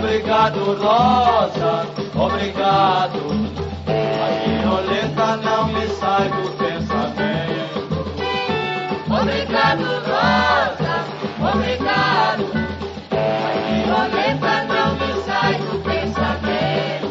Obrigado, Rosa, obrigado. A violeta não me sai do pensamento. Obrigado, Rosa, obrigado. A violeta não me sai do pensamento.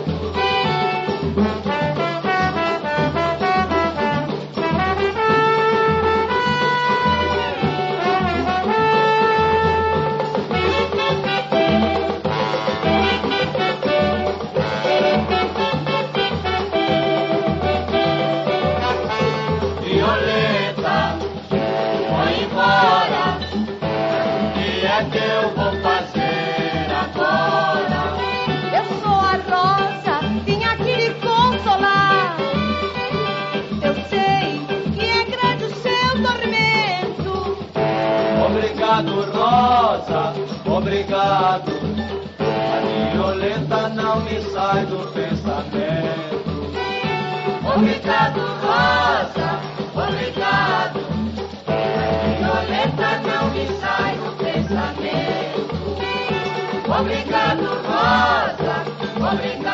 Violeta, vai embora. O que é que eu vou fazer agora? Eu sou a Rosa, vim aqui lhe consolar. Eu sei que é grande o seu tormento. Obrigado, Rosa, obrigado. A violeta não me sai do pensamento. Obrigado, Rosa, obrigado. A violeta não me sai do pensamento. Obrigado, Rosa, obrigado.